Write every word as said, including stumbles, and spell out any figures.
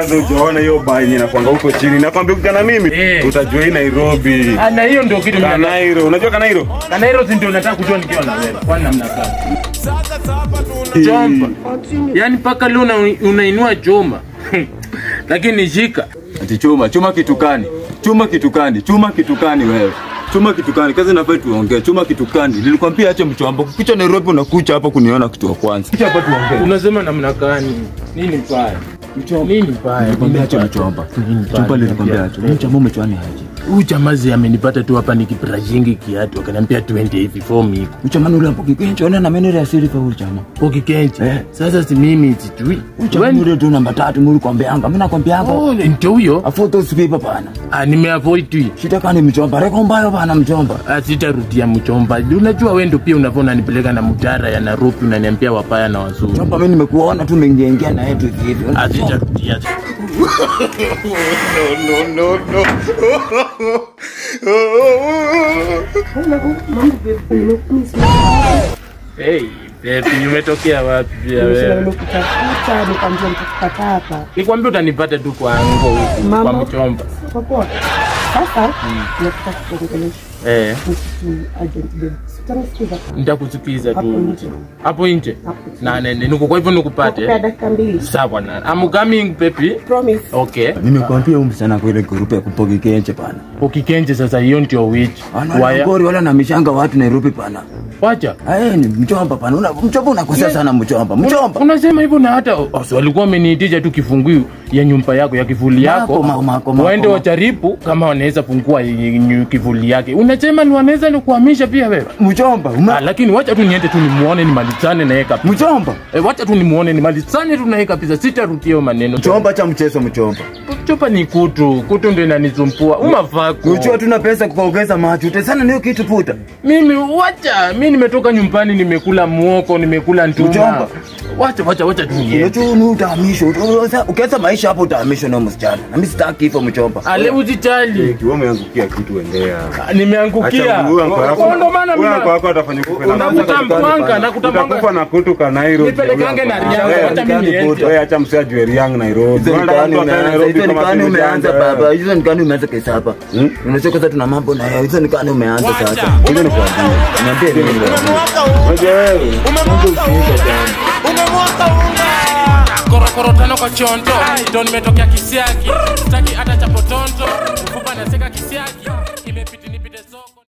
Kwanza ujaona hiyo bai ninakwanga huko chini. Nakwambia ukana mimi eh. utajua hii Nairobi. Ah, na hiyo ndio kitu Kanairo. Unajua Kanairo? Kanairo ndio nataka kujua nikiwa na wewe. Kwa namna gani? Mjomba. Yaani paka leo unainua choma. Lakini shika. Ati chuma, chuma kitukani. Chuma kitukani, chuma kitukani wewe. Chuma kitukani, kazi nafai tuongee. Chuma kitukani. Nilikwambia acha Mjomba. Kukicha Nairobi unakuja hapa kuniona kitu wa kwanza. Kicha hapa tuongee. Unasema namna gani? Nini mbaya? Mjomba. Nini mbaya? Nilikwambia acha Mjomba. Chumba nilikwambia acha. Mjomba umechwani aje? Huyu chamazi amenipata tu hapa nikiprajingi kiatu akaniambia twenty hivi for me. Uchamani ule hapo kikenje ona na menere ya siri kwa uchama. Ukikenje. Eh. Sasa si mimi sijui. Uchamani ule tu namba tatu muri kwambianga. Mimi nakwambianga. Oh, ndio huyo. Afoto usipipa bana. Ah, nimeavoid tu. Shida kani Mjomba, reko mbayo bana Mjomba. Ah, sitarudia Mjomba. Unajua wewe ndio pia unavona nipeleka na mutara ya Nairobi unaniambia wapaya na wazuri. Mjomba mimi nimekuona tu umeingia na yetu hivi. Ah, sitarudia. No no no no. Hey, baby, umetokea wapi pia wewe? Nimekutafuta nikamjua mtakupata hapa. Nikwambia utanipata tu kwa ango huko kwa Mjomba. Popote. Sasa nataka kuongelesha. Eh. Agent babe. Sitamsikiza. Nitakusikiza tu. Hapo nje. Na nene niko kwa hivyo nikupate. Kwa dakika mbili. Sawa na. I'm coming baby. Promise. Okay. Nimekwambia huyu msana kwa ile group ya kupoki kenje bana. Poki kenje sasa hiyo ndio which. Waya. Ngori wala na mishanga watu Nairobi bana. Wacha. Eh ni Mjomba bana. Una Mjomba unakosea sana Mjomba. Mjomba. Unasema hivyo na hata walikuwa wameniitisha tu kifunguu ya nyumba yako ya kivuli yako. Waende wajaribu kama wanaweza fungua kivuli yake. Unasema ni wanaweza ni kuhamisha pia wewe. Mjomba. Ah, lakini wacha tu niende tu nimuone ni malizane na yeye kabisa. Mjomba. Eh, wacha tu nimuone ni malizane tu na yeye kabisa. Sitarudia maneno. Mjomba acha mchezo Mjomba. Chupa ni kutu. Kutu ndio inanisumbua. Umafako. Unajua tuna pesa kuongeza macho. Utasana niyo kitu puta. Mimi wacha. Mimi nimetoka nyumbani nimekula muoko, nimekula ntuma. Mjomba. Wacha wacha wacha tu niende. Unajua ni utahamisho. Ukianza maisha hapo utahamisho na msichana. Na mimi sitaki hivyo Mjomba. Ale ujitali. Kiwa umeangukia kitu endea. Nimeangukia. Ndio maana mimi kwa wako atafanya kufa na kutambanga na kutambanga kufa na kutu ka Nairobi. Nipelekange na Riang hata mimi niende. Wewe acha msijue Riang Nairobi. Nairobi kama umeanza baba. Hizo ni kani umeanza Kay Saba. Unacheka sasa tuna mambo na hizo ni kani umeanza sasa. Hizo ni kwa nini? Niambie mimi. Wewe wewe. Umemwaka unga. Koro koro tano kwa chonto. Ndio nimetokea kisiaki. Sitaki hata chapotonto. Kupa naseka kisiaki. Imepiti